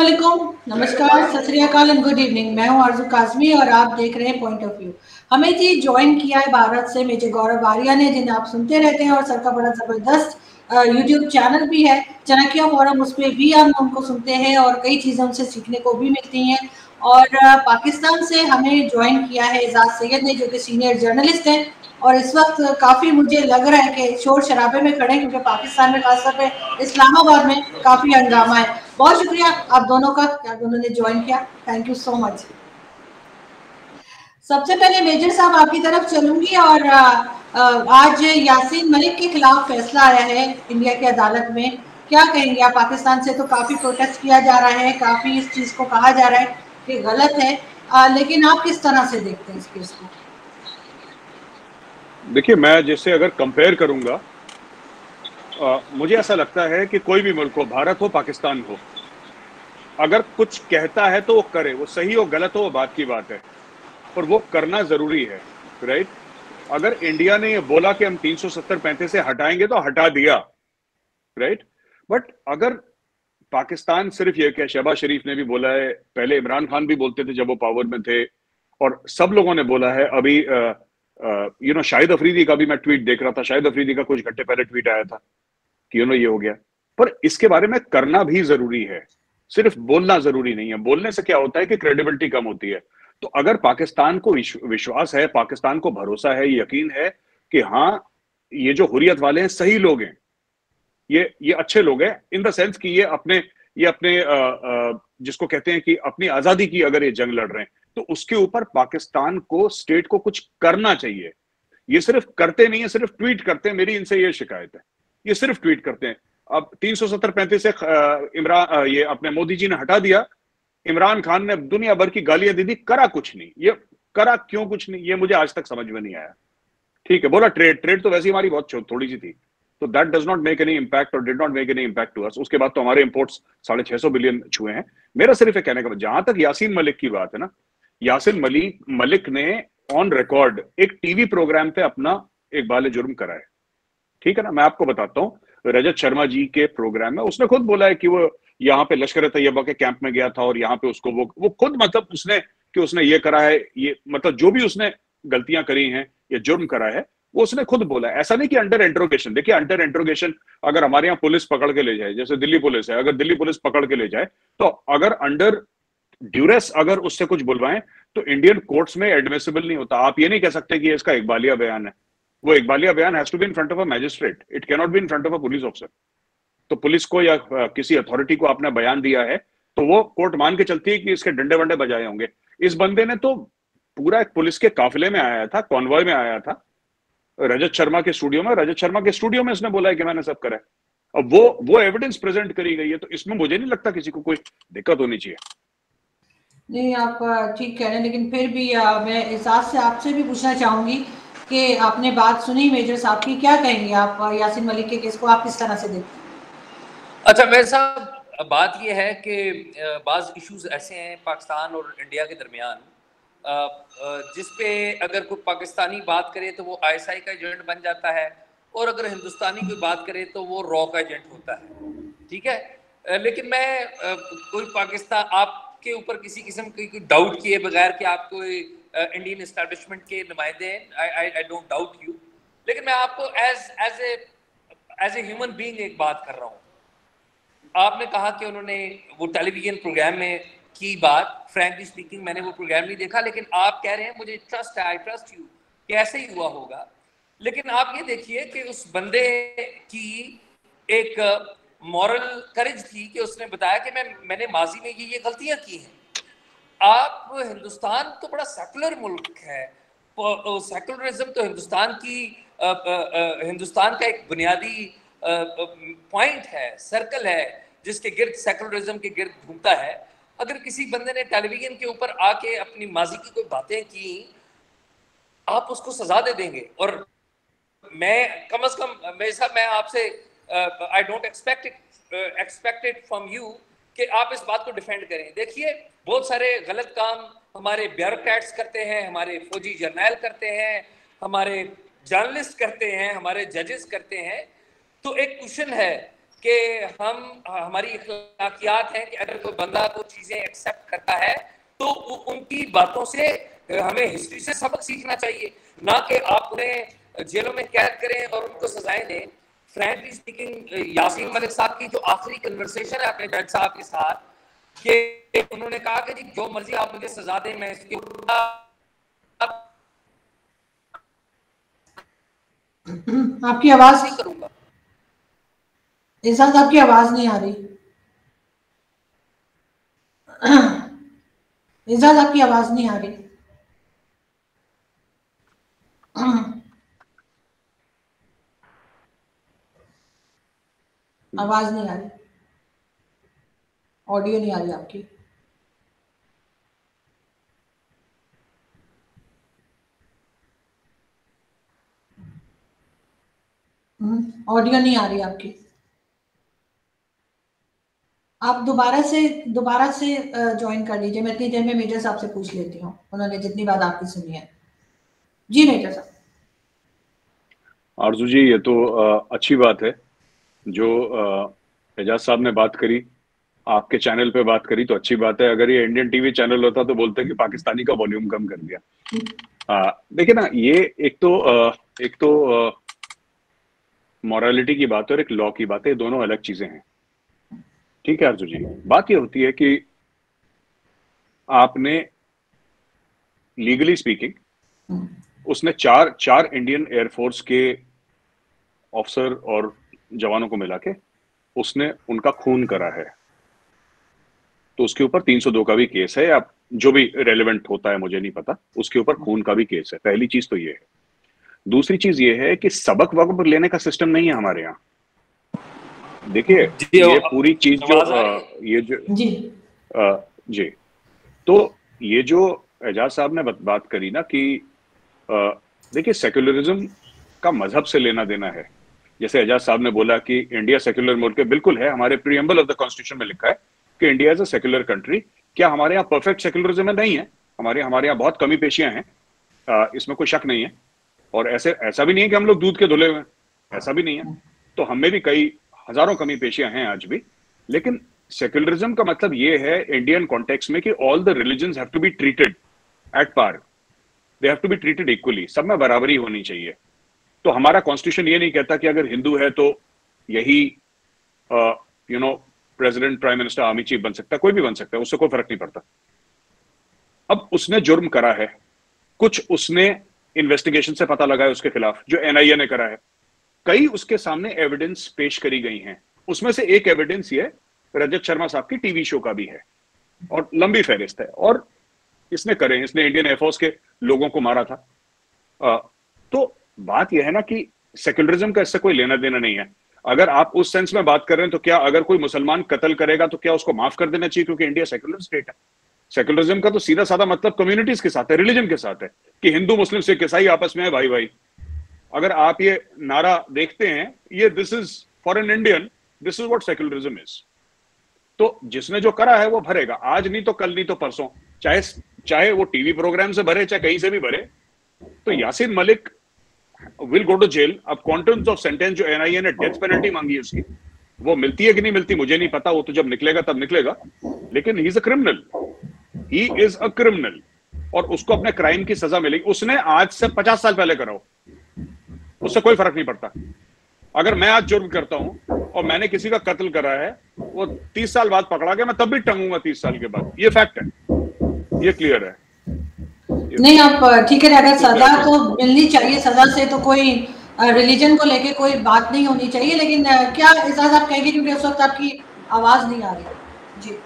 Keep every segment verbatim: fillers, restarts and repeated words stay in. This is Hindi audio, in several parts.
वालेकुम, नमस्कार, सत श्री अकाल एंड गुड इवनिंग। मैं हूं आरजू काज़मी और आप देख रहे हैं पॉइंट ऑफ व्यू। हमें जी ज्वाइन किया है भारत से मेजर गौरव आर्या ने, जिन्हें आप सुनते रहते हैं, और सर का बड़ा ज़बरदस्त यूट्यूब चैनल भी है चाणक्य फोरम, उस पर भी हम उनको सुनते हैं और कई चीज़ें उनसे सीखने को भी मिलती हैं। और पाकिस्तान से हमें ज्वाइन किया है एजाज सैयद ने, जो कि सीनियर जर्नलिस्ट हैं और इस वक्त काफ़ी मुझे लग रहा है कि शोर शराबे में खड़े हैं, क्योंकि पाकिस्तान में खासतौर पे इस्लामाबाद में काफ़ी हंगामा है। बहुत शुक्रिया आप दोनों का कि आप दोनों ने ज्वाइन किया, थैंक यू सो मच। सबसे पहले मेजर साहब आपकी तरफ चलूंगी, और आज यासीन मलिक के खिलाफ फैसला आया है इंडिया की अदालत में। क्या कहेंगे आप? पाकिस्तान से तो काफी प्रोटेस्ट किया जा रहा है, काफी इस चीज को कहा जा रहा है कि गलत है, आ, लेकिन आप किस तरह से देखते हैं इस केस को? देखिए, मैं जैसे अगर कंपेयर करूंगा, आ, मुझे ऐसा लगता है कि कोई भी मुल्क हो, भारत हो पाकिस्तान हो, अगर कुछ कहता है तो वो करे, वो सही हो गलत हो वो बात की बात है, और वो करना जरूरी है, राइट। अगर इंडिया ने ये बोला कि हम तीन सौ सत्तर पैंतीस से हटाएंगे तो हटा दिया, राइट। बट अगर पाकिस्तान सिर्फ ये, क्या शहबाज शरीफ ने भी बोला है, पहले इमरान खान भी बोलते थे जब वो पावर में थे, और सब लोगों ने बोला है। अभी यू नो शाहिद अफरीदी का भी मैं ट्वीट देख रहा था, शाहिद अफरीदी का कुछ घंटे पहले ट्वीट आया था कि यू नो ये हो गया। पर इसके बारे में करना भी जरूरी है, सिर्फ बोलना जरूरी नहीं है। बोलने से क्या होता है कि क्रेडिबिलिटी कम होती है। तो अगर पाकिस्तान को विश्वास है, पाकिस्तान को भरोसा है, यकीन है कि हाँ ये जो हुर्रियत वाले हैं सही लोग हैं, ये ये अच्छे लोग हैं, इन द सेंस कि ये अपने ये अपने आ, आ, जिसको कहते हैं कि अपनी आजादी की अगर ये जंग लड़ रहे हैं, तो उसके ऊपर पाकिस्तान को, स्टेट को कुछ करना चाहिए। ये सिर्फ करते नहीं है, सिर्फ ट्वीट करते हैं। मेरी इनसे ये शिकायत है, ये सिर्फ ट्वीट करते हैं। अब तीन सौ सत्तर पैंतीस से इमरान ये अपने मोदी जी ने हटा दिया, इमरान खान ने दुनिया भर की गालियां दी थी, करा कुछ नहीं। ये करा क्यों कुछ नहीं, ये मुझे आज तक समझ में नहीं आया। ठीक है, बोला ट्रेड ट्रेड तो वैसे हमारी बहुत थोड़ी सी थी, तो that does not make any impact और did not make any impact to us. उसके बाद तो हमारे इंपोर्ट्स साढ़े छह सौ बिलियन छुए हैं। मेरा सिर्फ एक कहने का, जहां तक यासीन मलिक की बात है ना, यासीन मलिक मलिक ने ऑन रिकॉर्ड एक टीवी प्रोग्राम पे अपना एक बाले जुर्म करा है, ठीक है ना। मैं आपको बताता हूँ, रजत शर्मा जी के प्रोग्राम में उसने खुद बोला है कि वो यहाँ पे लश्कर तैयबा के कैंप में गया था, और यहाँ पे उसको वो वो खुद मतलब उसने कि उसने ये करा है, ये मतलब जो भी उसने गलतियां करी हैं या जुर्म करा है, वो उसने खुद बोला है। ऐसा नहीं कि अंडर इंट्रोगेशन। देखिए, अंडर इंट्रोगेशन अगर हमारे यहाँ पुलिस पकड़ के ले जाए, जैसे दिल्ली पुलिस है, अगर दिल्ली पुलिस पकड़ के ले जाए, तो अगर अंडर ड्यूरेस अगर उससे कुछ बुलवाएं तो इंडियन कोर्ट्स में एडमिसिबल नहीं होता। आप ये नहीं कह सकते कि इसका इकबालिया बयान है। वो इकबालिया बयान has to be in front of a magistrate, it can not be in front of a police officer. तो पुलिस को या किसी अथॉरिटी को आपने बयान दिया है, तो वो कोर्ट मान के चलती है कि इसके डंडे वंडे बजाए होंगे। इस बंदे ने तो पूरा एक पुलिस के काफिले में आया था, कॉन्वॉय में आया था, रजत शर्मा के स्टूडियो में, रजत शर्मा के स्टूडियो में उसने बोला है कि मैंने सब करा है। अब वो वो एविडेंस प्रेजेंट करी गई है, तो इसमें मुझे नहीं लगता किसी को कोई दिक्कत होनी चाहिए। नहीं, आप ठीक कह रहे हैं, लेकिन फिर भी आ, मैं एजाज से आपसे भी पूछना चाहूंगी कि आपने बात सुनी मेजर साहब की, क्या कहेंगे आप यासीन मलिक के केस को आप किस तरह से देखते हैं? अच्छा मेरे साहब, बात यह है कि बाज़ इश्यूज ऐसे हैं पाकिस्तान और इंडिया के दरमियान, जिस पे अगर कोई पाकिस्तानी बात करे तो वो आई एस आई का एजेंट बन जाता है, और अगर हिंदुस्तानी कोई बात करे तो वो रॉ का एजेंट होता है, ठीक है। लेकिन मैं कोई पाकिस्तान आपके ऊपर किसी किस्म की कोई डाउट किए बगैर कि आप कोई इंडियन इस्टेब्लिशमेंट के नुमाइंदे हैं, I I I don't doubt you, लेकिन मैं आपको as as a as a human being एक बात कर रहा हूँ। आपने कहा कि उन्होंने वो टेलीविजन प्रोग्राम में की बात, फ्रैंकली स्पीकिंग मैंने वो प्रोग्राम नहीं देखा, लेकिन आप कह रहे हैं मुझे ट्रस्ट है, आई ट्रस्ट यू कि ऐसे ही हुआ होगा। लेकिन आप ये देखिए कि उस बंदे की एक मॉरल करेज थी कि उसने बताया कि मैं मैंने माजी में ये ये गलतियां की हैं। आप, हिंदुस्तान तो बड़ा सेकुलर मुल्क है, सेकुलरिज्म तो हिंदुस्तान की आ, आ, आ, हिंदुस्तान का एक बुनियादी पॉइंट है, सर्कल है जिसके गिर्द सेकुलरिज्म के गिर्द घूमता है। अगर किसी बंदे ने टेलीविजन के ऊपर आके अपनी माजी की कोई बातें की, आप उसको सजा दे देंगे। और मैं कम अज कम मेरे साथ मैं आपसे I don't expect it expect it from you कि आप इस बात को डिफेंड करें। देखिए, बहुत सारे गलत काम हमारे ब्यूरोक्रेट्स करते हैं, हमारे फौजी जर्नैल करते हैं, हमारे जर्नलिस्ट करते हैं, हमारे जजेस करते हैं। तो एक क्वेश्चन है कि हम हमारी इखलाकियात हैं कि अगर कोई बंदा को चीजें एक्सेप्ट करता है तो उनकी बातों से हमें हिस्ट्री से सबक सीखना चाहिए, ना कि आप उन्हें जेलों में कैद करें और उनको सजाएं दें। फ्रैंकली स्पीकिंग, यासीन मलिक साहब की जो आखिरी कन्वर्सेशन है अपने जज साहब के साथ, कि उन्होंने कहा कि जी जो मर्जी आप मुझे सजा दें, मैं इसकी आपकी आवाज नहीं करूंगा। एजाज आपकी आवाज नहीं आ रही। एजाज आपकी आवाज नहीं आ रही। आवाज नहीं आ रही, ऑडियो नहीं आ रही आपकी। ऑडियो नहीं आ रही आपकी। आप दोबारा से दोबारा से ज्वाइन कर लीजिए। मैं इतनी देर में मेजर साहब से पूछ लेती हूँ, उन्होंने जितनी बात आपकी सुनी है। जी मेजर साहब। आरजू जी, ये तो आ, अच्छी बात है जो एजाज साहब ने बात करी, आपके चैनल पे बात करी तो अच्छी बात है। अगर ये इंडियन टीवी चैनल होता तो बोलते कि पाकिस्तानी का वॉल्यूम कम कर दिया। देखिए ना, ये एक तो आ, एक तो मॉरलिटी की बात है और एक लॉ की बात है, दोनों अलग चीजें हैं। ठीक है आरजू जी, बात ये होती है कि आपने लीगली स्पीकिंग उसने चार चार इंडियन एयरफोर्स के ऑफिसर और जवानों को मिला के उसने उनका खून करा है, तो उसके ऊपर तीन सौ दो का भी केस है, या जो भी रेलेवेंट होता है मुझे नहीं पता, उसके ऊपर खून का भी केस है। पहली चीज तो ये है। दूसरी चीज ये है कि सबक वक्त लेने का सिस्टम नहीं है हमारे यहाँ। देखिए ये पूरी चीज जो आ, ये जो जी आ, जी तो ये जो एजाज साहब ने बात करी ना कि देखिए सेक्युलरिज्म का मजहब से लेना देना है। जैसे एजाज साहब ने बोला कि इंडिया सेक्युलर मुल्क है, बिल्कुल है, हमारे प्रीएम्बल ऑफ द कॉन्स्टिट्यूशन में लिखा है कि India is a secular country. क्या हमारे यहाँ परफेक्ट सेक्युलरिज्म है? नहीं है, हमारे हमारे यहाँ बहुत कमी पेशियां हैं, इसमें कोई शक नहीं है। और ऐसे ऐसा भी नहीं है कि हम लोग दूध के धुले हुए, ऐसा भी नहीं है। तो हमें भी कई हजारों कमी पेशियां हैं आज भी। लेकिन सेक्युलरिज्म का मतलब ये है इंडियन कॉन्टेक्स्ट में कि all the religions have to be treated at par, they have to be treated equally, सब में बराबरी होनी चाहिए। तो हमारा कॉन्स्टिट्यूशन ये नहीं कहता कि अगर हिंदू है तो यही you know president, prime minister, army chief बन सकता है, कोई भी बन सकता है, उससे कोई फर्क नहीं पड़ता। अब उसने जुर्म करा है, कुछ उसने इन्वेस्टिगेशन से पता लगा है उसके खिलाफ, जो एनआईए ने करा है, कई उसके सामने एविडेंस पेश करी गई हैं। उसमें से एक एविडेंस ये रजत शर्मा साहब की टीवी शो का भी है, और लंबी फहरिस्त है। और इसने करे, इसने इंडियन एयरफोर्स के लोगों को मारा था। आ, तो बात यह है ना कि सेक्युलरिज्म का इससे कोई लेना देना नहीं है। अगर आप उस सेंस में बात कर रहे हैं तो क्या अगर कोई मुसलमान कत्ल करेगा तो क्या उसको माफ कर देना चाहिए क्योंकि इंडिया सेक्युलर स्टेट है? सेक्युलरिज्म का तो सीधा साधा मतलब कम्युनिटीज के साथ है, रिलीजन के साथ है, कि हिंदू मुस्लिम सिख ईसाई आपस में है भाई भाई। अगर आप ये नारा देखते हैं, ये this is for an Indian, this is what secularism is. तो जिसने जो करा है वो भरेगा, आज नहीं तो कल नहीं तो परसों, चाहे चाहे वो टीवी प्रोग्राम से भरे चाहे कहीं से भी भरे। तो Yasin Malik will go to jail. अब क्वांटम्स ऑफ सेंटेंस जो एनआईए ने डेथ पेनल्टी मांगी है उसकी, वो मिलती है कि नहीं मिलती मुझे नहीं पता, वो तो जब निकलेगा तब निकलेगा। लेकिन he is a criminal, he is a criminal, और उसको अपने क्राइम की सजा मिलेगी। उसने आज से पचास साल पहले करा हो, उससे कोई फर्क नहीं पड़ता। अगर मैं आज जुर्म करता हूं और मैंने किसी का कत्ल करा है, वो तीस साल बाद पकड़ा गया, मैं तब भी टंगूंगा तीस साल के बाद। ये फैक्ट है, ये क्लियर है। नहीं आप ठीक है, अगर सजा तो मिलनी चाहिए, सजा से तो कोई रिलीजन को लेके कोई बात नहीं होनी चाहिए। लेकिन क्या एजाज आप कहेंगे, क्योंकि उस वक्त आपकी आवाज नहीं आ रही। जी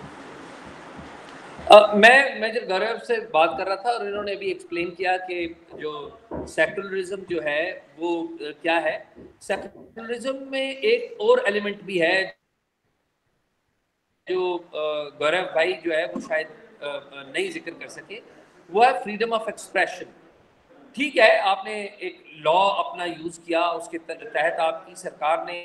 Uh, मैं मैं जब गौरव से बात कर रहा था और इन्होंने भी एक्सप्लेन किया कि जो सेक्युलरिज्म जो है वो uh, क्या है। सेक्युलरिज्म में एक और एलिमेंट भी है जो uh, गौरव भाई जो है वो शायद uh, नहीं जिक्र कर सके, वो है फ्रीडम ऑफ एक्सप्रेशन। ठीक है, आपने एक लॉ अपना यूज किया, उसके तहत आपकी सरकार ने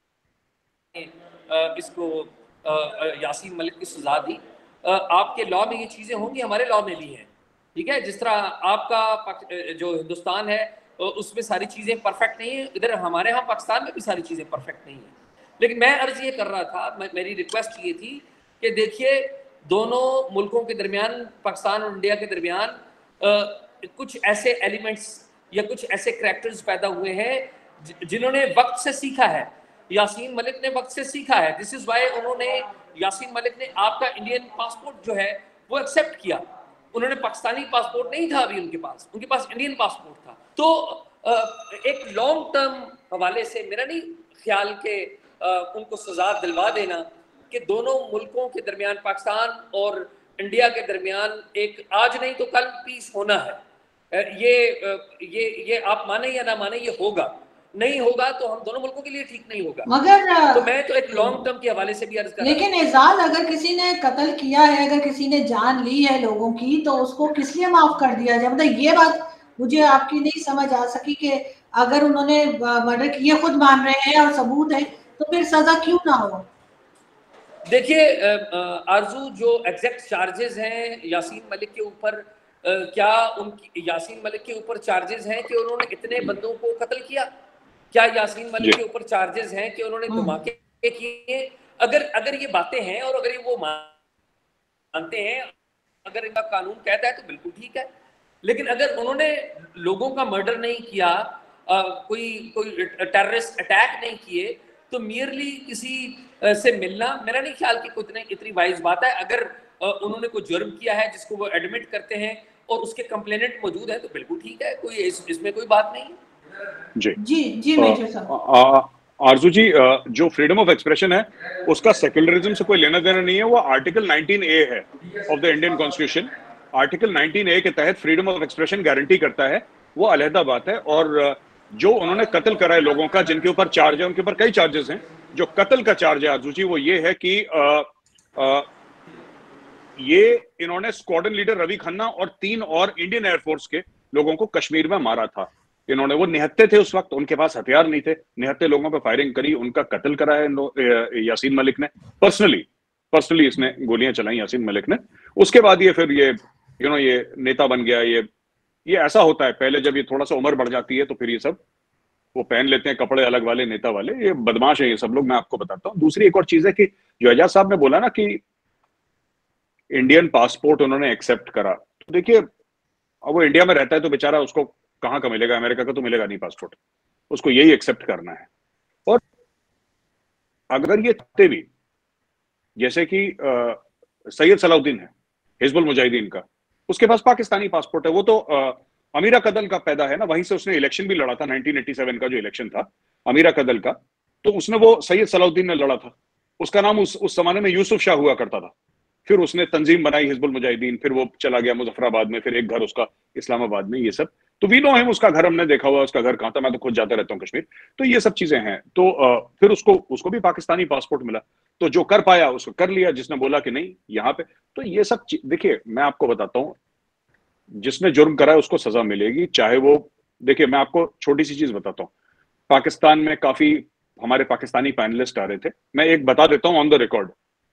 uh, इसको uh, यासीन मलिक की सजा दी। आपके लॉ में ये चीज़ें होंगी, हमारे लॉ में भी हैं। ठीक है, जिस तरह आपका जो हिंदुस्तान है उसमें सारी चीज़ें परफेक्ट नहीं है, इधर हमारे यहाँ पाकिस्तान में भी सारी चीज़ें परफेक्ट नहीं है। लेकिन मैं अर्ज ये कर रहा था, मेरी रिक्वेस्ट ये थी कि देखिए दोनों मुल्कों के दरमियान, पाकिस्तान और इंडिया के दरमियान कुछ ऐसे एलिमेंट्स या कुछ ऐसे करैक्टर्स पैदा हुए हैं जिन्होंने वक्त से सीखा है। यासीन मलिक ने वक्त से सीखा है। दिस इज वाई उन्होंने, यासीन मलिक ने आपका इंडियन पासपोर्ट जो है वो एक्सेप्ट किया। उन्होंने पाकिस्तानी पासपोर्ट नहीं था अभी उनके पास, उनके पास इंडियन पासपोर्ट था। तो एक लॉन्ग टर्म हवाले से मेरा नहीं ख्याल के उनको सजा दिलवा देना कि दोनों मुल्कों के दरमियान, पाकिस्तान और इंडिया के दरमियान एक आज नहीं तो कल पीस होना है। ये ये ये आप माने या ना माने, ये होगा। नहीं होगा तो हम दोनों मुल्कों के लिए ठीक नहीं होगा। मगर तो मैं तो एक लॉन्ग टर्म के हवाले से भी अर्ज कर, लेकिन एजाज, अगर किसी ने कत्ल किया है, अगर किसी ने जान ली है लोगों की, तो उसको किस लिए माफ कर दिया जाए? मतलब ये बात मुझे आपकी नहीं समझ आ सकी कि अगर उन्होंने मर्डर किए, खुद मान रहे हैं और सबूत है, तो फिर सजा क्यों ना हो? देखिए आरजू, जो एग्जैक्ट चार्जेस हैं यासीन मलिक के ऊपर, क्या उनकी यासीन मलिक के ऊपर चार्जेस हैं कि उन्होंने इतने बंदों को कत्ल किया? क्या यासीन मलिक के ऊपर चार्जेस हैं कि उन्होंने धमाके किए? अगर अगर ये बातें हैं और अगर ये वो मानते हैं, अगर इनका कानून कहता है तो बिल्कुल ठीक है। लेकिन अगर उन्होंने लोगों का मर्डर नहीं किया, आ, कोई कोई टेररिस्ट अटैक नहीं किए, तो मियरली किसी से मिलना मेरा नहीं ख्याल कि इतनी इतनी वाइज बात है। अगर उन्होंने कोई जुर्म किया है जिसको वो एडमिट करते हैं और उसके कंप्लेनेंट मौजूद है तो बिल्कुल ठीक है, कोई इस, इसमें कोई बात नहीं है। जी जी जी मेजर साहब। आरजू जी, जो फ्रीडम ऑफ एक्सप्रेशन है उसका सेक्युलरिज्म से कोई लेना देना नहीं है। वो आर्टिकल नाइनटीन ए है of the Indian constitution. Article nineteen A के तहत फ्रीडम ऑफ एक्सप्रेशन गारंटी करता है, वो अलहदा बात है। और जो उन्होंने कत्ल करा है लोगों का, जिनके ऊपर चार्ज है, उनके ऊपर कई चार्जेस हैं। जो कत्ल का चार्ज है आरजू जी, वो ये है कि आ, आ, ये इन्होंने स्क्वाड्रन लीडर रवि खन्ना और तीन और इंडियन एयरफोर्स के लोगों को कश्मीर में मारा था। इन्होंने, वो निहत्ते थे उस वक्त, उनके पास हथियार नहीं थे, निहत्ते लोगों पे फायरिंग करी, उनका कत्ल करा है यासीन मलिक ने। पर्सनली पर्सनली इसने गोलियां चलाई यासीन मलिक ने। उसके बाद ये फिर ये यू नो ये नेता बन गया। ये ये ऐसा होता है, पहले जब ये थोड़ा सा उम्र बढ़ जाती है तो फिर ये सब वो पहन लेते हैं कपड़े अलग वाले, नेता वाले। ये बदमाश है ये सब लोग, मैं आपको बताता हूँ। दूसरी एक और चीज है कि जो एजाज साहब ने बोला ना कि इंडियन पासपोर्ट उन्होंने एक्सेप्ट करा, तो देखिए अब वो इंडिया में रहता है तो बेचारा, उसको कहाँ का मिलेगा? अमेरिका का तो मिलेगा नहीं पासपोर्ट, उसको यही एक्सेप्ट करना है। और अगर ये चाहते भी, जैसे कि सैयद सलाउद्दीन है हिजबुल मुजाहिदीन का, उसके पास पाकिस्तानी पासपोर्ट है। वो तो आ, अमीरा कदल का पैदा है ना, वहीं से उसने इलेक्शन भी लड़ा था। नाइनटीन एटी सेवन का जो इलेक्शन था अमीरा कदल का, तो उसने वो सैयद सलाउद्दीन ने लड़ा था। उसका नाम उस उस जमाने में यूसुफ शाह हुआ करता था। फिर उसने तंजीम बनाई हिजबुल मुजाहिदीन, फिर वो चला गया मुजफ्फराबाद में, फिर एक घर उसका इस्लामाबाद में। ये सब तो वी नो हिम, उसका घर हमने देखा हुआ, उसका घर कहाँ था, मैं तो खुद जाता रहता हूँ कश्मीर। तो ये सब चीजें हैं। तो आ, फिर उसको उसको भी पाकिस्तानी पासपोर्ट मिला, तो जो कर पाया उसको कर लिया, जिसने बोला कि नहीं यहाँ पे। तो ये सब देखिए, मैं आपको बताता हूँ, जिसने जुर्म करा है उसको सजा मिलेगी, चाहे वो, देखिए मैं आपको छोटी सी चीज बताता हूँ। पाकिस्तान में काफी हमारे पाकिस्तानी पैनलिस्ट आ रहे थे, मैं एक बता देता हूँ ऑन द रिकॉर्ड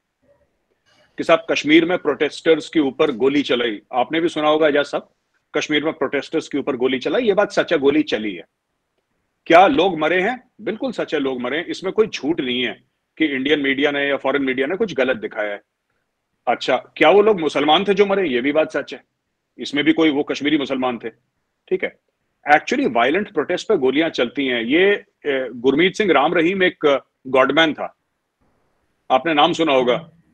कि साहब कश्मीर में प्रोटेस्टर्स के ऊपर गोली चलाई। आपने भी सुना होगा एजाज साहब, कश्मीर में प्रोटेस्टर्स के ऊपर गोली चलाई। ये बात सच है, गोली चली है। क्या लोग मरे हैं? बिल्कुल सच है, लोग मरे हैं। इसमें कोई झूठ नहीं है कि इंडियन मीडिया ने या फॉरेन मीडिया ने कुछ गलत दिखाया है। अच्छा, क्या वो लोग मुसलमान थे जो मरे? ये भी बात सच है, इसमें भी कोई वो कश्मीरी मुसलमान थे, ठीक है। एक्चुअली वायलेंट प्रोटेस्ट पे गोलियां चलती हैं। ये गुरमीत सिंह राम रहीम एक गॉडमैन था, आपने नाम सुना होगा,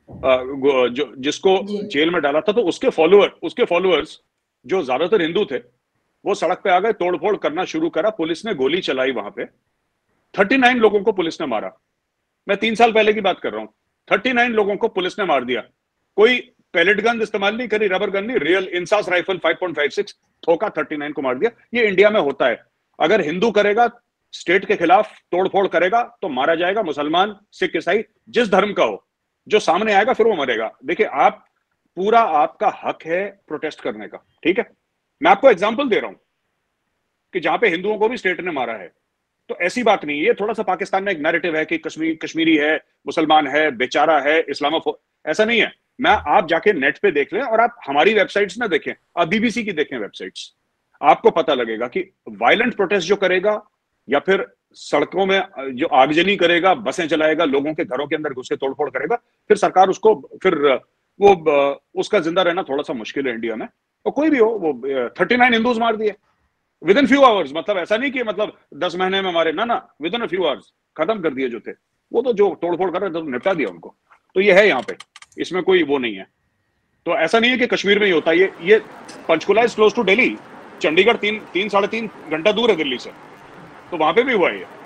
जो जिसको जेल में डाला था। तो उसके फॉलोअर उसके फॉलोअर्स जो ज्यादातर हिंदू थे, वो सड़क पे आ गए, तोड़फोड़ करना शुरू करा। पुलिस ने गोली चलाई वहां पे, थर्टी नाइन लोगों को पुलिस ने मारा। मैं तीन साल पहले की बात कर रहा हूं, थर्टी नाइन लोगों को पुलिस ने मार दिया। कोई पैलेट गन इस्तेमाल नहीं करी, रबर गन नहीं, real INSAS rifle five point five six ठोका, थर्टी नाइन को मार दिया। ये इंडिया में होता है। अगर हिंदू करेगा, स्टेट के खिलाफ तोड़फोड़ करेगा तो मारा जाएगा। मुसलमान, सिख, ईसाई, जिस धर्म का हो, जो सामने आएगा फिर वो मरेगा। देखिए, आप पूरा आपका हक है प्रोटेस्ट करने का, ठीक है। मैं आपको एग्जांपल दे रहा हूं कि जहां पे हिंदुओं को भी स्टेट ने मारा है, तो ऐसी बात नहीं है। ये थोड़ा सा पाकिस्तान में एक नैरेटिव है कि कश्मीर कश्मीरी है, मुसलमान है, बेचारा है, इस्लामोफोब, ऐसा नहीं है। मैं आप जाके नेट पे देख लें और आप हमारी वेबसाइट्स ना देखें, आप बीबीसी की देखें वेबसाइट्स, आपको पता लगेगा कि वायलेंट प्रोटेस्ट जो करेगा या फिर सड़कों में जो आगजनी करेगा, बसें चलाएगा, लोगों के घरों के अंदर घुस के तोड़फोड़ करेगा, फिर सरकार उसको फिर वो उसका जिंदा रहना थोड़ा सा मुश्किल है इंडिया में। और कोई भी हो, वो थर्टी नाइन हिंदूज मार दिए विद इन फ्यू आवर्स, मतलब ऐसा नहीं कि मतलब दस महीने में मारे, ना ना, within a few hours खत्म कर दिए जो थे वो, तो जो तोड़फोड़ कर रहे थे तो निपटा दिया उनको। तो ये है यहाँ पे, इसमें कोई वो नहीं है। तो ऐसा नहीं है कि कश्मीर में ही होता है ये ये Panchkula is close to Delhi, Chandigarh तीन तीन साढ़े तीन घंटा दूर है दिल्ली से, तो वहां पे भी हुआ है।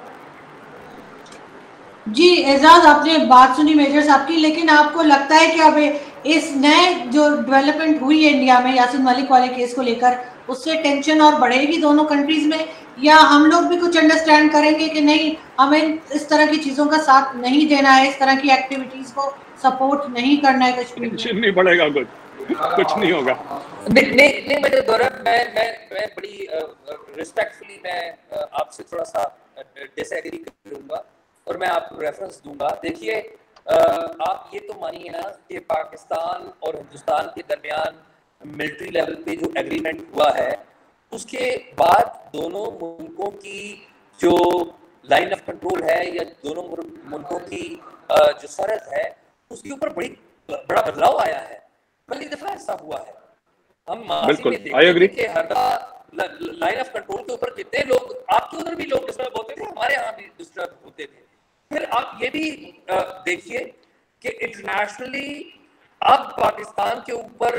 जी एजाज, आपने बात सुनी मेजर साहब की, लेकिन आपको लगता है कि अब इस नए जो डेवलपमेंट हुई है इंडिया में यासीन मलिक वाले केस को लेकर, उससे टेंशन और बढ़ेगी दोनों कंट्रीज में, या हम लोग भी कुछ अंडरस्टैंड करेंगे कि नहीं, हमें इस तरह की चीजों का साथ नहीं देना है, इस तरह की एक्टिविटीज को सपोर्ट नहीं करना है कश्मीर में? नहीं बढ़ेगा, कुछ कुछ नहीं होगा। नहीं नहीं नहीं मेरे गौरव, मैं मैं मैं बड़ी रिस्पेक्टफुली मैं आपसे थोड़ा सा डिसएग्री करूंगा और मैं आपको रेफरेंस दूंगा। देखिए, आप ये तो मानिए ना कि पाकिस्तान और हिंदुस्तान के दरमियान मिलिट्री लेवल पे जो एग्रीमेंट हुआ है, उसके बाद दोनों मुल्कों की जो लाइन ऑफ कंट्रोल है या दोनों मुल्कों की जो सरहद है, उसके ऊपर बड़ी बड़ा बदलाव आया है। पहली दफा ऐसा हुआ है। हम बिल्कुल, आई एग्री कि हर लाइन ऑफ कंट्रोल के ऊपर कितने लोग, आपके उधर भी लोग डिस्टर्ब होते थे, हमारे यहाँ भी डिस्टर्ब होते थे। फिर आप ये भी देखिए कि इंटरनेशनली अब पाकिस्तान के ऊपर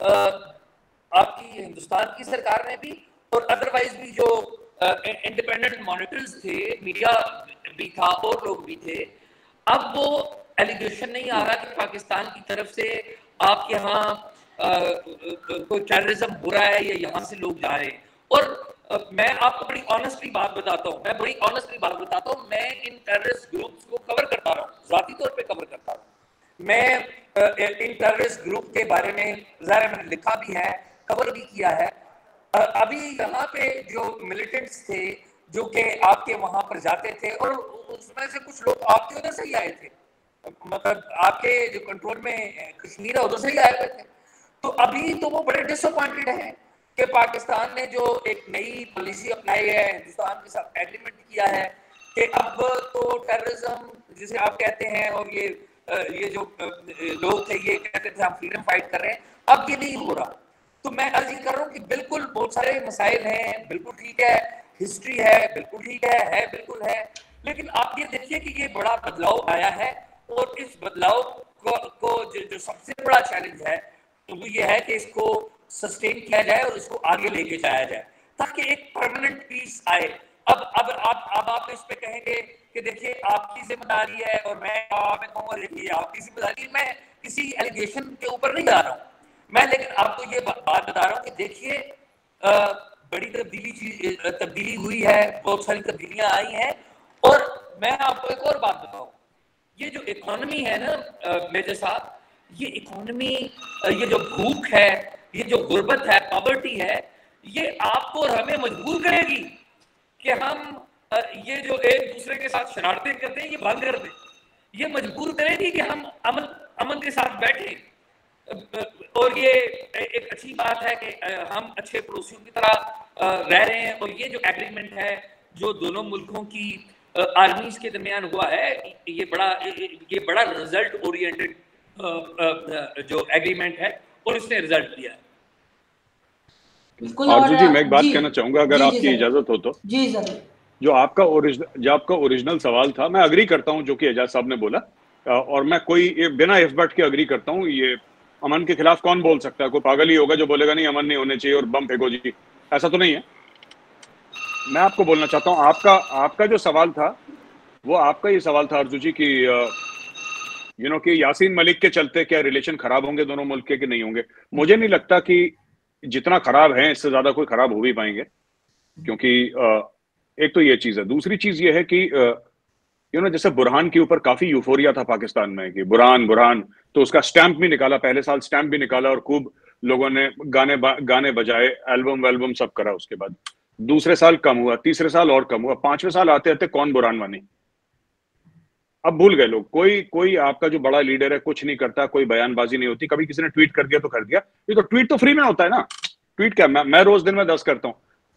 आपकी हिंदुस्तान की सरकार ने भी और अदरवाइज भी जो इंडिपेंडेंट मॉनिटर्स थे, मीडिया भी था और लोग भी थे, अब वो एलिगेशन नहीं आ रहा कि पाकिस्तान की तरफ से आपके यहाँ कोई टेररिज्म हो रहा है या यहाँ से लोग जा रहे हैं। और Uh, मैं आपको बड़ी ऑनेस्टली बात बताता हूँ मैं बड़ी ऑनेस्टली बात बताता हूँ मैं इन टेररिस्ट ग्रुप्स को कवर करता रहा हूँ, जाती तौर पे कवर करता हूँ। मैं uh, इन टेररिस्ट ग्रुप के बारे में ज़ाहिर मैंने लिखा भी है, कवर भी किया है। uh, अभी यहाँ पे जो मिलिटेंट्स थे जो कि आपके वहाँ पर जाते थे, और उसमें से कुछ लोग आपके उधर से ही आए थे, मतलब आपके जो कंट्रोल में कश्मीर है उधर से ही आए हुए थे। तो अभी तो वो बड़े डिसअपॉइंटेड हैं कि पाकिस्तान ने जो एक नई पॉलिसी अपनाई है, हिंदुस्तान के साथ एग्रीमेंट किया है कि अब तो टेररिज्म जिसे आप कहते हैं, और ये ये जो लोग थे ये कहते थे हम फ्रीडम फाइट कर रहे हैं, अब ये नहीं हो रहा। तो मैं अर्ज ये कर रहा हूँ कि बिल्कुल बहुत सारे मसाइल हैं, बिल्कुल ठीक है, हिस्ट्री है, बिल्कुल ठीक है है बिल्कुल है, लेकिन आप ये देखिए कि ये बड़ा बदलाव आया है, और इस बदलाव को, को जो, जो सबसे बड़ा चैलेंज है तो वो ये है कि इसको सस्टेन किया जाए और इसको आगे लेके जाया जाए ताकि एक परमानेंट पीस आए। अब अब आप अब आप इस पे कहेंगे कि देखिए आपकी जिम्मेदारी है, और मैं मैं कहूँगा देखिए आपकी जिम्मेदारी, मैं किसी एलिगेशन के ऊपर नहीं जा रहा हूँ मैं, लेकिन आपको ये बात बता रहा हूँ कि देखिए बड़ी तब्दीली तब्दीली हुई है, बहुत सारी तब्दीलियां आई हैं। और मैं आपको एक और बात बताऊँ, ये जो इकोनॉमी है ना मेजर साहब, ये इकोनॉमी, ये जो भूख है, ये जो गुर्बत है, पॉवर्टी है, ये आपको और हमें मजबूर करेगी कि हम ये जो एक दूसरे के साथ शरारतें करते हैं ये बंद कर दें। ये मजबूर करेगी कि हम अमन अमन के साथ बैठें। और ये एक अच्छी बात है कि हम अच्छे पड़ोसियों की तरह रह रहे हैं। और ये जो एग्रीमेंट है जो दोनों मुल्कों की आर्मीज के दरमियान हुआ है, ये बड़ा ये बड़ा रिजल्ट ओरिएंटेड जो एग्रीमेंट है और इसने रिजल्ट दिया है। आरजू जी, मैं एक बात कहना चाहूंगा अगर आपकी इजाजत हो तो। जी जरूर। जो आपका ओरिजिनल जो आपका ओरिजिनल सवाल था, मैं अग्री करता हूं जो कि एजाज साहब ने बोला, और मैं कोई बिना इफ बट के अग्री करता हूं। ये अमन के खिलाफ कौन बोल सकता है? कोई पागल ही होगा जो बोलेगा नहीं अमन नहीं होने चाहिए और बम फेंको जी, ऐसा तो नहीं है। मैं आपको बोलना चाहता हूं, आपका आपका जो सवाल था वो आपका ये सवाल था आरजू जी की यू नो कि यासीन मलिक के चलते क्या रिलेशन खराब होंगे दोनों मुल्क के कि नहीं होंगे। मुझे नहीं लगता कि जितना खराब है इससे ज्यादा कोई खराब हो भी पाएंगे, क्योंकि एक तो ये चीज है। दूसरी चीज ये है कि यू नो जैसे बुरहान के ऊपर काफी यूफोरिया था पाकिस्तान में कि बुरहान बुरहान, तो उसका स्टैंप भी निकाला, पहले साल स्टैंप भी निकाला और खूब लोगों ने गाने गाने बजाए, एल्बम वेल्बम सब करा। उसके बाद दूसरे साल कम हुआ, तीसरे साल और कम हुआ, पांचवें साल आते आते कौन बुरहान मानी, अब भूल गए लोग। कोई कोई आपका जो बड़ा लीडर है कुछ नहीं करता, कोई बयानबाजी नहीं होती, कभी किसी ने ट्वीट कर दिया तो कर दिया। ये तो ट्वीट तो फ्री में होता है ना, ट्वीट क्या, मैं, मैं रोज दिन में दस करता हूँ,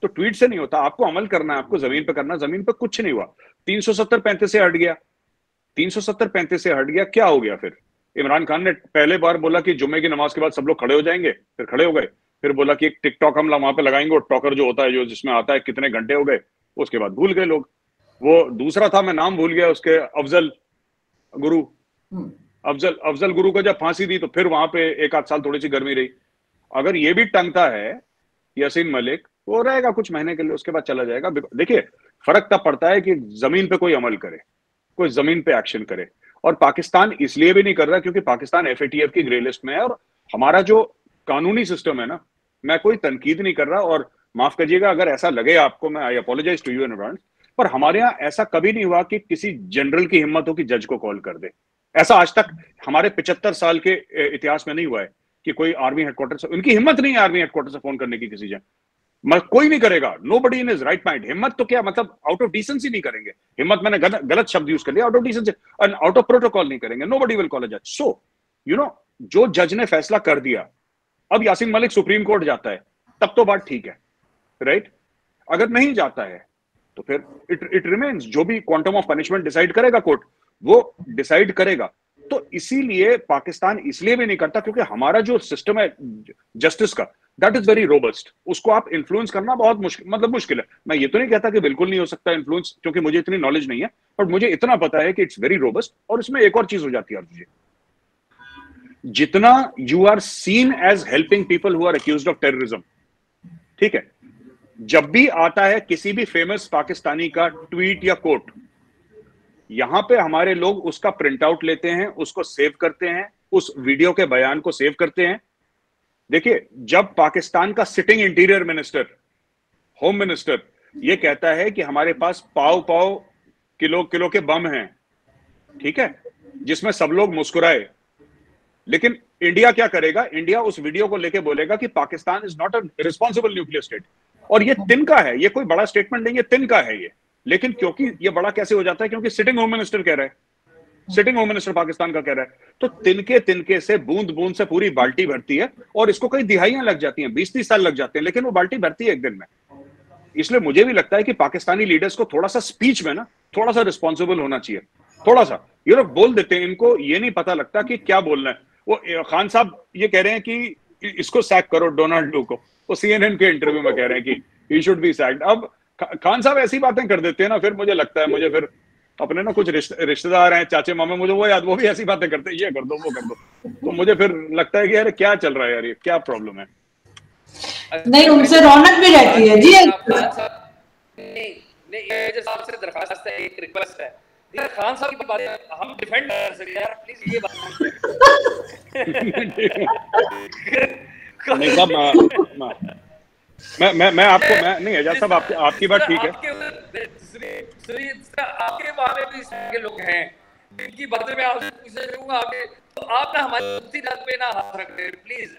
तो ट्वीट से नहीं होता, आपको अमल करना है, आपको जमीन पे करना। जमीन पे कुछ नहीं हुआ। तीन सौ सत्तर पैंतीस से हट गया, तीन सौ सत्तर पैंतीस से हट गया, क्या हो गया फिर? इमरान खान ने पहले बार बोला कि जुम्मे की नमाज के बाद सब लोग खड़े हो जाएंगे, फिर खड़े हो गए। फिर बोला कि एक टिकटॉक हम वहां पे लगाएंगे, और टॉकर जो होता है, जो जिसमें आता है कितने घंटे हो गए, उसके बाद भूल गए लोग। वो दूसरा था, मैं नाम भूल गया उसके, अफजल गुरु, अफजल अफजल गुरु को जब फांसी दी तो फिर वहां पे एक आध साल थोड़ी सी गर्मी रही। अगर ये भी टंगता है यासीन मलिक, वो रहेगा कुछ महीने के लिए, उसके बाद चला जाएगा। देखिए, फर्क तब पड़ता है कि जमीन पे कोई अमल करे, कोई जमीन पे एक्शन करे। और पाकिस्तान इसलिए भी नहीं कर रहा क्योंकि Pakistan F A T F की ग्रे लिस्ट में है, और हमारा जो कानूनी सिस्टम है ना, मैं कोई तनकीद नहीं कर रहा, और माफ करिएगा अगर ऐसा लगे आपको, मैं I apologise to you in advance, पर हमारे यहाँ ऐसा कभी नहीं हुआ कि किसी जनरल की हिम्मत हो कि जज को कॉल कर दे। ऐसा आज तक हमारे पिछहत्तर साल के इतिहास में नहीं हुआ है कि कोई आर्मी हेडक्वार्टर से, उनकी हिम्मत नहीं है आर्मी हेडक्वार्टर से फोन करने की किसी जन, कोई नहीं करेगा। Nobody in his right mind. हिम्मत तो क्या मतलब, आउट ऑफ डिसेंसी नहीं करेंगे। हिम्मत मैंने गलत गलत शब्द यूज कर लिया, out of decency and out of protocol नहीं करेंगे। नोबडी विल कॉल अ जज। सो यू नो, जो जज ने फैसला कर दिया, अब यासीन मलिक सुप्रीम कोर्ट जाता है, तब तो बात ठीक है, राइट। अगर नहीं जाता है तो फिर इट इट रिमेन्स, जो भी क्वांटम ऑफ पनिशमेंट डिसाइड करेगा कोर्ट, वो डिसाइड करेगा। तो इसीलिए पाकिस्तान इसलिए भी नहीं करता क्योंकि हमारा जो सिस्टम है जस्टिस का, दैट इज वेरी रोबस्ट। उसको आप इन्फ्लुएंस करना बहुत मुश्किल, मतलब मुश्किल है। मैं ये तो नहीं कहता कि बिल्कुल नहीं हो सकता इन्फ्लुएंस, क्योंकि मुझे इतनी नॉलेज नहीं है, बट मुझे इतना पता है कि इट्स वेरी रोबस्ट। और इसमें एक और चीज हो जाती है अर्जुन जी, जितना you are seen as helping people who are accused of terrorism, ठीक है, जब भी आता है किसी भी फेमस पाकिस्तानी का ट्वीट या कोट, यहां पे हमारे लोग उसका प्रिंट आउट लेते हैं, उसको सेव करते हैं, उस वीडियो के बयान को सेव करते हैं। देखिए, जब पाकिस्तान का sitting interior minister, home minister, ये कहता है कि हमारे पास पाव पाव किलो किलो के बम हैं, ठीक है, जिसमें सब लोग मुस्कुराए, लेकिन इंडिया क्या करेगा? इंडिया उस वीडियो को लेके बोलेगा कि Pakistan is not a responsible nuclear state. और ये तिनका है, ये कोई बड़ा स्टेटमेंट नहीं है, तिनका है ये। लेकिन क्योंकि ये बड़ा कैसे हो जाता है? क्योंकि सिटिंग होम मिनिस्टर कह रहा है, सिटिंग होम मिनिस्टर पाकिस्तान का कह रहा है। तो तिनके तिनके से, बूंद बूंद से पूरी बाल्टी भरती है, और इसको कई दिहाइयां लग जाती हैं, बीस तीस साल लग जाते हैं, लेकिन वो बाल्टी भरती है एक दिन में। इसलिए मुझे भी लगता है कि पाकिस्तानी लीडर्स को थोड़ा सा स्पीच में ना थोड़ा सा रिस्पॉन्सिबल होना चाहिए। थोड़ा सा ये लोग बोल देते हैं, इनको ये नहीं पता लगता कि क्या बोलना है। वो खान साहब ये कह रहे हैं कि इसको सैक करो डोनाल्ड डू को, वो सी एन एन के इंटरव्यू में कह रहे हैं कि ही शुड बी सैक्ड। अब खान साहब ऐसी बातें कर देते हैं ना, फिर मुझे लगता है, मुझे फिर अपने ना कुछ रिश्तेदार हैं, चाचे मामे, मुझे वो याद, वो भी ऐसी बातें करते हैं, ये कर दो वो कर दो, तो मुझे फिर लगता है कि यार क्या चल रहा है यार, ये क्या प्रॉब्लम है। नहीं, उनसे रौनक भी रहती है जी। नहीं नहीं, ये जो सबसे दरखास्त है, एक रिक्वेस्ट है, खान साहब की बात हम डिफेंड कर सकते यार, प्लीज ये बात नहीं साहब, मैं मैं मैं आपको मैं नहीं एजाज साहब, आपकी आपकी बात ठीक है। आपके बारे में भी लोग हैं, इनकी बातें मैं आपसे पूछना चाहूंगा, आपके तो आप ना हमारी उसी बात पे ना हाथ रख दे प्लीज।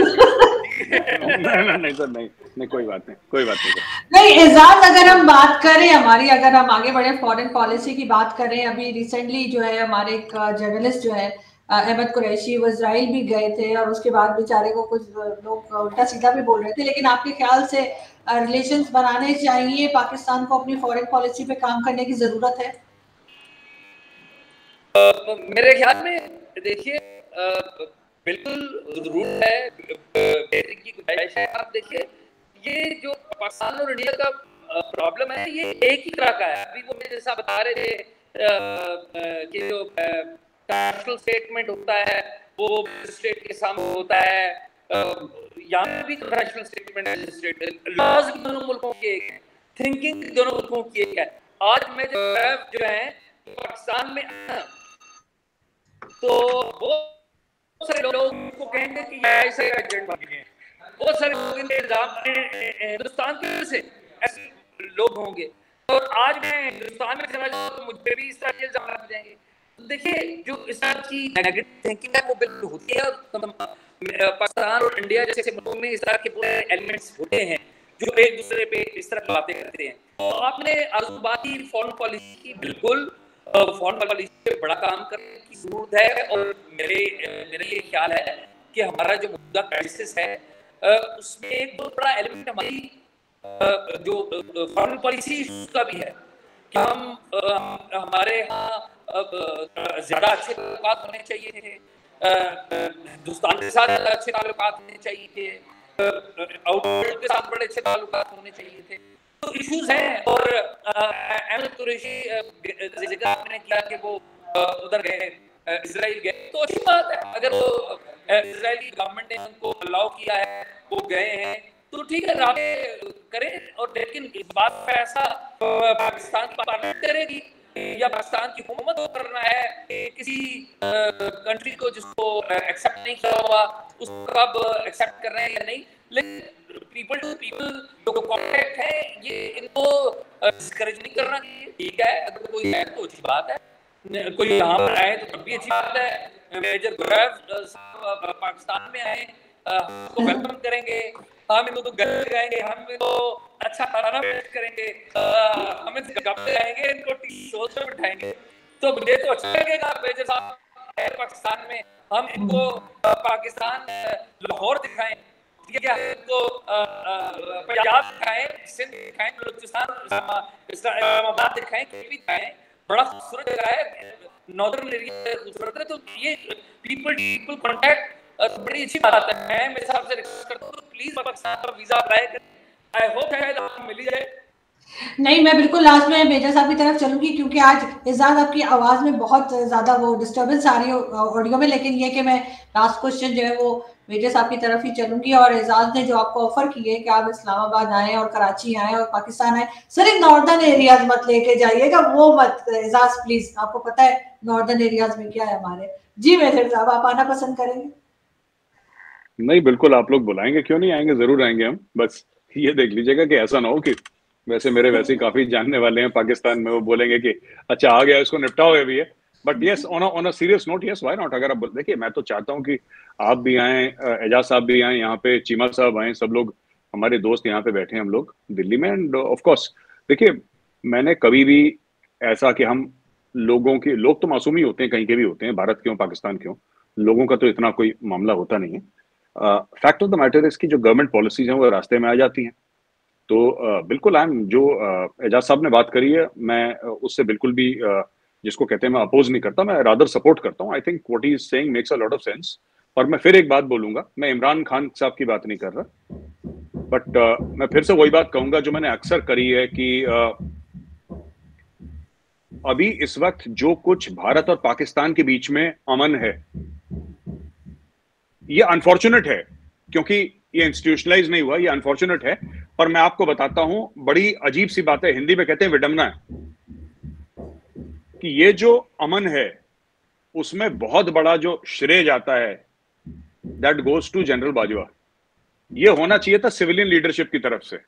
नहीं नहीं सर, नहीं नहीं, कोई बात नहीं, कोई बात नहीं नहीं एजाज, अगर हम बात करें हमारी, अगर हम आगे बढ़े फॉरेन पॉलिसी की बात करें, अभी रिसेंटली जो है हमारे एक जर्नलिस्ट जो है अहमद कुरैशी, वो इजराइल भी गए थे, और उसके बाद बेचारे को कुछ लोग उल्टा सीधा भी बोल रहे थे। लेकिन आपके ख्याल से रिलेशंस बनाने चाहिए, पाकिस्तान को अपनी फॉरेन पॉलिसी पे काम करने की जरूरत है? uh, मेरे ख्याल में देखिए बिल्कुल जरूरत है, बेहतरी की गुंजाइश है। आप देखिए, ये जो पाकिस्तान और इंडिया का प्रॉब्लम है, ये एक ही तरह का है। अभी वो जैसा बता रहे थे कि जो नेशनल स्टेटमेंट होता है वो स्टेट के सामने होता है, यहाँ भी नेशनल स्टेटमेंट, लॉज भी दोनों मुल्कों की एक है, थिंकिंग दोनों मुल्कों की एक है। आज में जो है जो है पाकिस्तान में, तो वो सारे लोग को कहेंगे कि ऐसे एजेंट बन गए, बहुत सारे लोग हिंदुस्तान के से ऐसे लोग होंगे, और आज मैं हिंदुस्तान में चला जाऊँ तो मुझे भी इस तरह के इल्जाम लग जाएंगे। देखिए, जो इस तरह की नेगेटिव थिंकिंग है वो बिल्कुल होती है, और पाकिस्तान और इंडिया जैसे मुल्कों में इस तरह के पूरे एलिमेंट्स होते हैं जो एक दूसरे पे इस तरह बातें करते हैं। तो आपने आरज़ू बात की फॉरेन पॉलिसी की, बिल्कुल फॉरेन पॉलिसी पे बड़ा काम करने की जरूरत है। और मेरे मेरा ये ख्याल है कि हमारा जो मुद्दा क्राइसिस है, उसमें एक बहुत बड़ा एलिमेंट हमारी जो फॉरेन पॉलिसी का भी है कि हम हमारे यहाँ ज्यादा अच्छे ताल्लुकात होने चाहिए थे, हिंदुस्तान के साथ अच्छे ताल्लुकात होने चाहिए थे, आउटवर्ल्ड के साथ बड़े अच्छे ताल्लुकात होने चाहिए थे। तो इश्यूज हैं। और अहमद कुरैशी जिक्र आपने किया कि वो उधर गए, इजराइल गए, तो अच्छी बात है। अगर वो इजरायली गवर्नमेंट ने उनको अलाउ किया है, वो गए हैं, तो ठीक है, राबे करें। और लेकिन इस बात पे ऐसा पाकिस्तान की पार्लियामेंट करेगी या पाकिस्तान की हुकूमत को करना है किसी कंट्री को जिसको एक्सेप्ट नहीं किया हुआ, उसको अब एक्सेप्ट कर रहे हैं या नहीं। लेकिन पीपल टू पीपल जो कॉन्टैक्ट है, ये इनको डिस्करेज नहीं करना चाहिए। ठीक है, अगर कोई है तो अच्छी बात है, कोई यहाँ पर आए तो तब भी अच्छी बात है। मेजर गुरैफ पाकिस्तान में आए, उसको वेलकम करेंगे, हम इनको तो गले लगाएंगे, हम इनको अच्छा खाना पेश करेंगे, हम इनको गप्पे लगाएंगे, इनको टी शोज पे बिठाएंगे, तो मुझे तो अच्छा लगेगा। मेजर साहब है पाकिस्तान में, हम इनको पाकिस्तान लाहौर दिखाएं, ठीक है, इनको पंजाब दिखाएं, सिंध दिखाएं, बलूचिस्तान इस्लामाबाद दिखाएं, केपी दिखाएं, बड़ा खूबसूरत जगह है, नॉर्दर्न एरिया खूबसूरत है। तो ये पीपल पीपल कॉन्टैक्ट बड़ी अच्छी बात है। मैं मेरे हिसाब से रिक्वेस्ट करता हूँ, प्लीज पाकिस्तान का वीजा अप्लाई करें। आई होप शायद आपको मिल जाए। नहीं, मैं बिल्कुल लास्ट में मेजर साहब की तरफ चलूंगी, क्योंकि आज एजाज आपकी आवाज में बहुत ज्यादा वो डिस्टर्बेंस आ रही है ऑडियो में। लेकिन ये कि मैं लास्ट क्वेश्चन जो है वो मेजर साहब की तरफ ही चलूंगी। और एजाज ने जो आपको ऑफर किए कि आप इस्लामाबाद आए और कराची आए और पाकिस्तान आए, सिर्फ नॉर्दर्न एरियाज मत लेके जाइएगा, वो मत एजाज प्लीज। आपको पता है नॉर्दर्न एरियाज में क्या है हमारे। जी मेजर साहब, आप आना पसंद करेंगे? नहीं, बिल्कुल, आप लोग बुलाएंगे, क्यों नहीं आएंगे, जरूर आएंगे हम। बस ये देख लीजिएगा कि ऐसा ना हो कि वैसे मेरे वैसे ही काफी जानने वाले हैं पाकिस्तान में, वो बोलेंगे कि अच्छा आ गया, इसको निपटाओ अभी है। But yes, on on a serious note, yes, why not. अगर आप देखिए, मैं तो चाहता हूँ कि आप भी आए, एजाज साहब भी आए यहाँ पे, चीमा साहब आए, सब लोग हमारे दोस्त यहाँ पे बैठे हैं हम लोग दिल्ली में। एंड ऑफ कोर्स देखिए, मैंने कभी भी ऐसा कि हम लोगों के, लोग तो मासूम ही होते हैं, कहीं के भी होते हैं, भारत के हो पाकिस्तान के हो, लोगों का तो इतना कोई मामला होता नहीं है। Fact of the matter is कि जो गवर्नमेंट पॉलिसीज हैं वो रास्ते में आ जाती हैं। तो uh, बिल्कुल आई एम, जो एजाज साहब ने बात करी है, मैं uh, उससे बिल्कुल भी uh, जिसको कहते हैं मैं अपोज नहीं करता, मैं रादर सपोर्ट करता हूँ। I think what he is saying makes a lot of sense. और मैं फिर एक बात बोलूंगा, मैं इमरान खान साहब की बात नहीं कर रहा, बट uh, मैं फिर से वही बात कहूंगा जो मैंने अक्सर करी है कि uh, अभी इस वक्त जो कुछ भारत और पाकिस्तान के बीच में अमन है, ये अनफॉर्चुनेट है, क्योंकि ये इंस्टीट्यूशनलाइज नहीं हुआ, ये अनफॉर्चुनेट है। पर मैं आपको बताता हूं, बड़ी अजीब सी बात है, हिंदी में कहते हैं विडंबना है, कि ये जो अमन है उसमें बहुत बड़ा जो श्रेय जाता है, that goes to general Bajwa. ये होना चाहिए था सिविलियन लीडरशिप की तरफ से।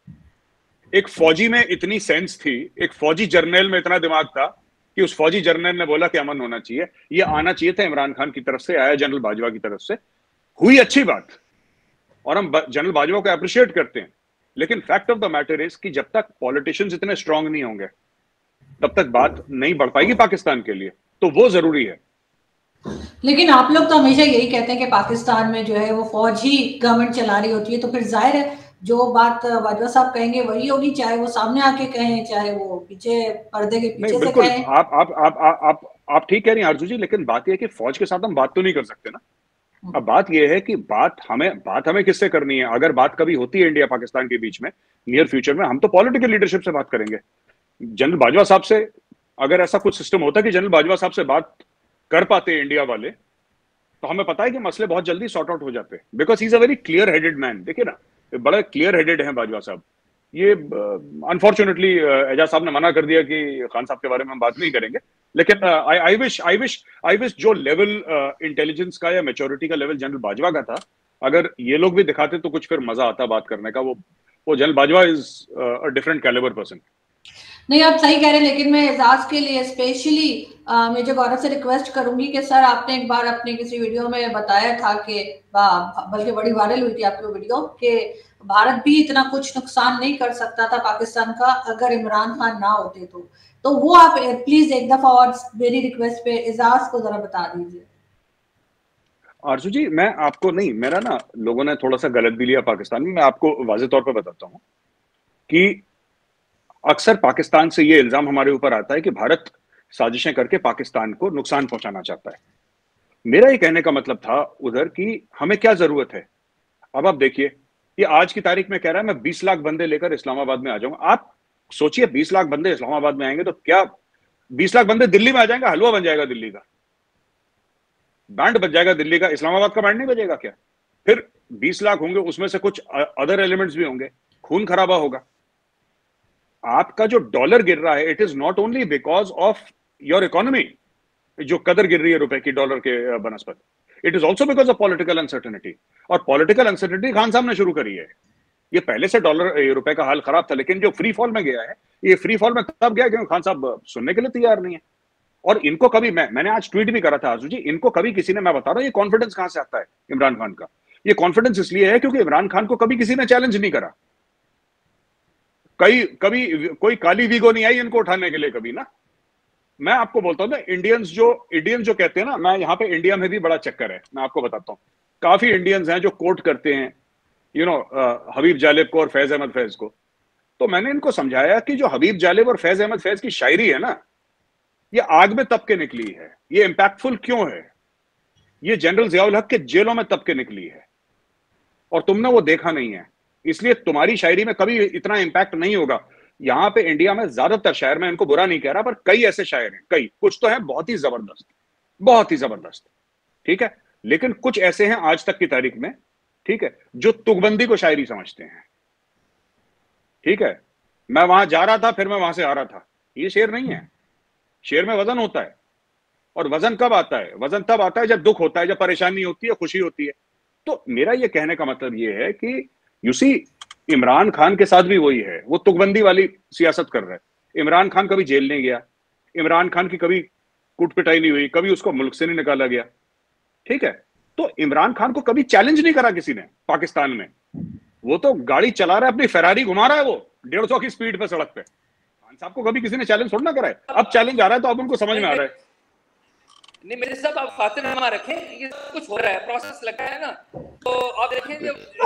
एक फौजी में इतनी सेंस थी, एक फौजी जर्नल में इतना दिमाग था कि उस फौजी जर्नल ने बोला कि अमन होना चाहिए। ये आना चाहिए था इमरान खान की तरफ से, आया जनरल बाजवा की तरफ से, हुई अच्छी बात, और हम जनरल बाजवा को अप्रिशिएट करते हैं। लेकिन fact of the matter is कि जब तक पॉलिटिशियंस इतने स्ट्रांग नहीं होंगे तब तक बात नहीं बढ़ पाएगी पाकिस्तान के लिए, तो वो जरूरी है। लेकिन आप लोग तो हमेशा यही कहते हैं कि पाकिस्तान में जो है वो फौज ही गवर्नमेंट चला रही होती है, तो फिर जाहिर है जो बात बाजवा साहब कहेंगे वही होगी, चाहे वो सामने आके कहें, चाहे वो पीछे पर्दे के पीछे से कहें। आप आप आप आप आप आप ठीक कह रही हैं आरजू जी, लेकिन बात यह है कि फौज के साथ हम बात तो नहीं कर सकते ना। अब बात यह है कि बात हमें बात हमें किससे करनी है। अगर बात कभी होती है इंडिया पाकिस्तान के बीच में नियर फ्यूचर में, हम तो पॉलिटिकल लीडरशिप से बात करेंगे। जनरल बाजवा साहब से अगर ऐसा कुछ सिस्टम होता कि जनरल बाजवा साहब से बात कर पाते इंडिया वाले, तो हमें पता है कि मसले बहुत जल्दी सॉर्ट आउट हो जाते, because he is a very clear headed man. देखिए ना, बड़ा क्लियर हेडेड है बाजवा साहब। ये अनफॉर्चुनेटली एजाज साहब ने मना कर दिया कि खान साहब के बारे में हम बात नहीं करेंगे, लेकिन I I wish I wish I wish जो लेवल इंटेलिजेंस का या मैच्योरिटी का लेवल जनरल बाजवा का था, अगर ये लोग भी दिखाते तो कुछ फिर मजा आता बात करने का। वो वो general Bajwa is a different calibre person. नहीं, आप सही कह रहे हैं, लेकिन मैं एजाज के लिए स्पेशली मेजर गौरव से रिक्वेस्ट करूंगी कि सर, आपने एक बार अपने किसी वीडियो में बताया था कि, बल्कि बड़ी वायरल हुई थी आपकी वीडियो, कि भारत भी इतना कुछ नुकसान नहीं कर सकता था पाकिस्तान का अगर इमरान खान ना होते तो तो वो आप प्लीज एक दफा और मेरी रिक्वेस्ट पे एजाज को जरा बता दीजिए। आरजू जी, मैं आपको नहीं, मेरा ना लोगों ने थोड़ा सा गलत भी लिया पाकिस्तान में, मैं आपको वाज़ेह तौर पे बताता हूँ। कि अक्सर पाकिस्तान से ये इल्जाम हमारे ऊपर आता है कि भारत साजिशें करके पाकिस्तान को नुकसान पहुंचाना चाहता है। मेरा ये कहने का मतलब था उधर कि हमें क्या जरूरत है। अब आप देखिए, ये आज की तारीख में कह रहा है मैं बीस लाख बंदे लेकर इस्लामाबाद में आ जाऊंगा। आप सोचिए, बीस लाख बंदे इस्लामाबाद में आएंगे तो क्या बीस लाख बंदे दिल्ली में आ जाएंगे? हलवा बन जाएगा दिल्ली का, बैंड बज जाएगा दिल्ली का, इस्लामाबाद का बैंड नहीं बजेगा क्या? फिर बीस लाख होंगे, उसमें से कुछ अदर एलिमेंट्स भी होंगे, खून खराबा होगा। आपका जो डॉलर गिर रहा है, it is not only because of your economy, जो कदर गिर रही है रुपए की डॉलर के बनस्पत, it is also because of political uncertainty. और पॉलिटिकल अनसर्टेनिटी खान साहब ने शुरू करी है। ये पहले से डॉलर रुपए का हाल खराब था, लेकिन जो फ्री फॉल में गया है, ये फ्री फॉल में तब गया क्योंकि खान साहब सुनने के लिए तैयार नहीं है। और इनको कभी, मैं मैंने आज ट्वीट भी करा था आजू जी, इनको कभी किसी ने, मैं बता रहा हूं ये कॉन्फिडेंस कहां से आता है इमरान खान का। ये कॉन्फिडेंस इसलिए है क्योंकि इमरान खान को कभी किसी ने चैलेंज नहीं करा। कई कभी कोई काली वीगो नहीं आई इनको उठाने के लिए कभी ना। मैं आपको बोलता हूं ना, इंडियंस जो इंडियंस जो कहते हैं ना, मैं यहाँ पे इंडिया में भी बड़ा चक्कर है, मैं आपको बताता हूँ। काफी इंडियंस हैं जो कोट करते हैं यू नो हबीब जालिब को और फैज अहमद फैज को। तो मैंने इनको समझाया कि जो हबीब जालिब और फैज अहमद फैज की शायरी है ना, ये आग में तप के निकली है। ये इंपैक्टफुल क्यों है? ये जनरल जियाउल हक के जेलों में तप के निकली है और तुमने वो देखा नहीं है, इसलिए तुम्हारी शायरी में कभी इतना इंपैक्ट नहीं होगा। यहां पे इंडिया में ज्यादातर शायर, मैं इनको बुरा नहीं कह रहा, पर कई ऐसे शायर हैं, कई कुछ तो हैं बहुत ही जबरदस्त, बहुत ही जबरदस्त, ठीक है, लेकिन कुछ ऐसे हैं आज तक की तारीख में, ठीक है, जो तुकबंदी को शायरी समझते हैं। ठीक है, मैं वहां जा रहा था, फिर मैं वहां से आ रहा था, ये शेर नहीं है। शेर में वजन होता है, और वजन कब आता है? वजन तब आता है जब दुख होता है, जब परेशानी होती है, खुशी होती है। तो मेरा ये कहने का मतलब ये है कि यू सी, इमरान खान के साथ भी वही है, वो तुकबंदी वाली सियासत कर रहा है। इमरान खान कभी जेल नहीं गया, इमरान खान की कभी कुट पिटाई नहीं हुई, कभी उसको मुल्क से नहीं निकाला गया, ठीक है। तो इमरान खान को कभी चैलेंज नहीं करा किसी ने पाकिस्तान में। वो तो गाड़ी चला रहा है, अपनी फेरारी घुमा रहा है वो डेढ़ सौ की स्पीड पे सड़क पे। खान साहब को कभी किसी ने चैलेंज थोड़ा ना करा है। अब चैलेंज आ रहा है तो अब उनको समझ में आ रहा है। नहीं मेरे साहब, आप खातिरनामा रखें, ये सब कुछ हो रहा है, प्रोसेस लगा है ना। तो आप देखें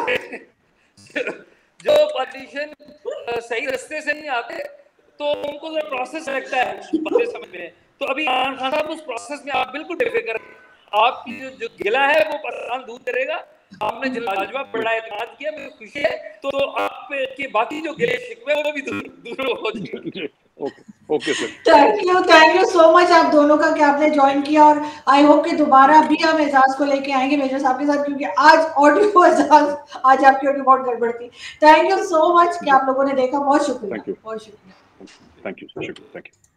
जब जो पॉलिटिशियन सही रास्ते से नहीं आते तो उनको जो प्रोसेस लगता है बातें समझ में। तो अभी इमरान खान साहब उस प्रोसेस में आप बिल्कुल बेफिक्र, आपकी जो, जो गिला है वो परेशान दूर करेगा। आपने जो लाजवाब बड़ा एतमाद किया, मुझे खुशी है। तो आप के बाकी जो गिले शिकवे वो भी दूर दूर हो जाएंगे। Okay okay sir, thank you thank you so much आप दोनों का कि आपने ज्वाइन किया। और आई होप कि दोबारा भी हम एजाज को लेके आएंगे मेजर साहब के साथ, क्योंकि आज ऑडियो एजाज, आज आपकी ऑडियो बहुत गड़बड़ थी। थैंक यू सो मच कि आप लोगों ने देखा, बहुत शुक्रिया, बहुत शुक्रिया, थैंक यू, थैंक यू।